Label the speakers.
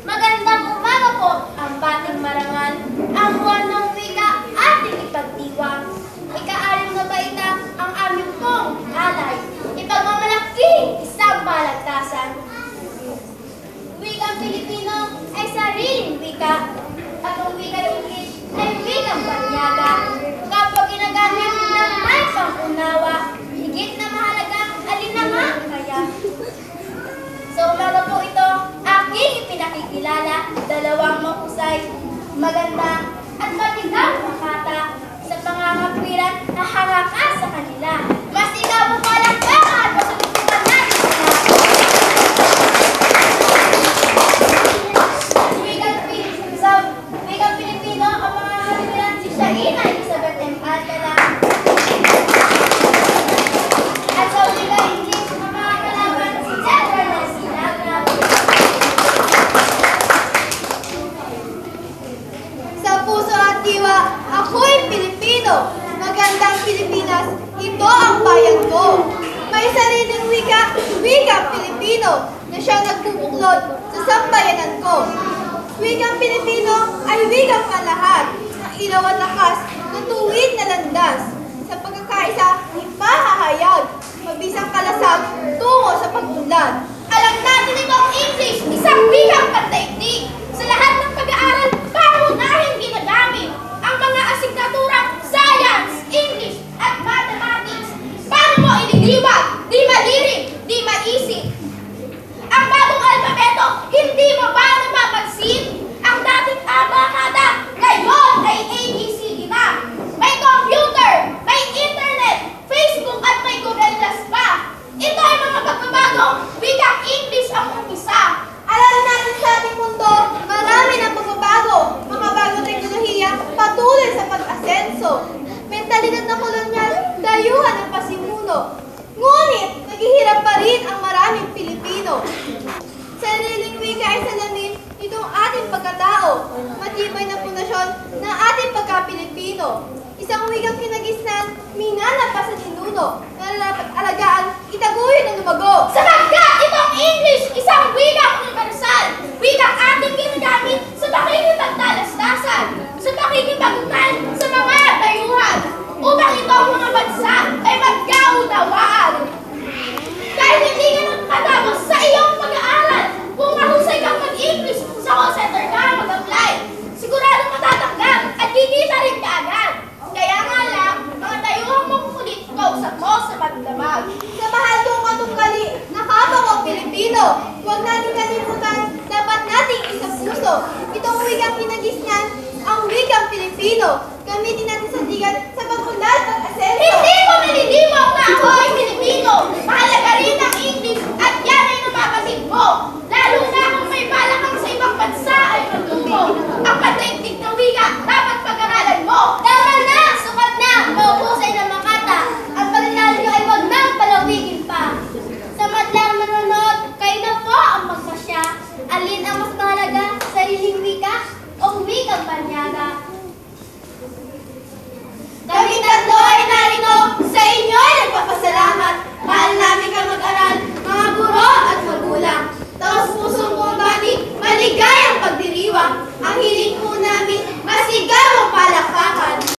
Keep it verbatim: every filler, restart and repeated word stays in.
Speaker 1: Magandang umaga po ang bating marangal, ang buwan ng wika ating ipagdiwang. Ikaalim na baita ang aming pong alay, ipagmamalaki isang balagtasan. Wikang Pilipino ay sariling wika, at ang wikang English ay wikang banyaga. Kapag ginagamit ng may pangunawa, higit na mahalaga alin na nga kaya. Sa umaga po ito, aking ipinakikilala dalawang mahusay, maganda at matigang makata sa pangangapwiran na hangaka sa kanila. Mas ikaw mo palakpakan o susubukan natin sila. Sa wikang Pilipino, ang mga kapwiran si Shaina Elizabeth M. Alcala. At sa wikang English, ang mga kalaban si General Nancy Lagra.
Speaker 2: Sa puso at diwa, ako'y Pilipino. Magandang Pilipinas, ito ang bayan ko. May sariling wika, wikang Pilipino, na siyang nagbubuklod sa sambayanan ko. Wikang Pilipino ay wikang palahat, ng ilaw at lakas, ng tuwid na landas. Sa pagkakaisa, ipahahayag, mabisang kalasag, tungo sa pag-unlad.
Speaker 1: Alam natin itong English, isang wikang pandaigdig. Sa lahat ng pag-aaral, pangunahing ginagamit ang mga asignaturang science, English, at mathematics. Paano mo ililiwag? Di maliring, di maisip. Ang bagong alpabeto, hindi mo ba napapansin? Ang dating abakada, ngayon ay A B C D na. May computer, may internet, Facebook at may Google Plus pa. Ito ay mga pagbabago, wikang English ang umpisa.
Speaker 2: Alam natin sa ating mundo, marami ng pagbabago, mga bagong teknolohiya, patuloy sa pag-asenso. Mentalidad na kolonyal, dayuhan ng pasimuno. Ngunit, naghihirap pa rin ang maraming Pilipino. Sariling wika ay salamin nitong ating pagkatao, matibay na pundasyon ng ating pagka-Pilipino. Isang wikang kinagisnan, minana pa sa ninuno, na dapat alagaan, itaguyod ng lumago.
Speaker 1: Sapagkat itong English, isang wikang universal, wikang ating ginagamit sa pakikipagtalastasan, sa pakikipag-ugnay sa mga dayuhan, upang itong mga bansa ay magkaunawaan. Kahit hindi ka nagpatapos sa iyong pag-aaral, kung mahusay kang mag-English sa call center ka mag-apply, siguradong matatanggap at kikita rin ka agad. Kaya nga lang, mga dayuhang makukulit kausap mo sa pagdamag.
Speaker 2: Sa mahal kong katunggali, nakapa ko Pilipino. Huwag natin kalimutan, dapat nating isa puso. Itong wikang kinagisnan, ang wikang Pilipino. Gamitin natin sa digan sa pag-unlad at asenso.
Speaker 1: Hindi ko nililiwag na ako ay Pilipino. Mahalaga rin ang English at yan ay napapatid mo. Lalo na kung may balak kang sa ibang bansa ay magtungo. Ang pataigtig na wika, dapat pag-aralan mo. Tama na! Sukat na! Maubusay na makata. Ang pag-aaral nyo ay wag nang palawigin pa. Sa madlang nanonood, kayo na po ang magpasya. Alin ang mas mahalaga? Sariling wika o wikang banyaga?
Speaker 2: Kami tatlo ay narito, sa inyo ay nagpapasalamat. Mahal namin kang mag-aral, mga guro at magulang. Taos pusong buong bati, maligaya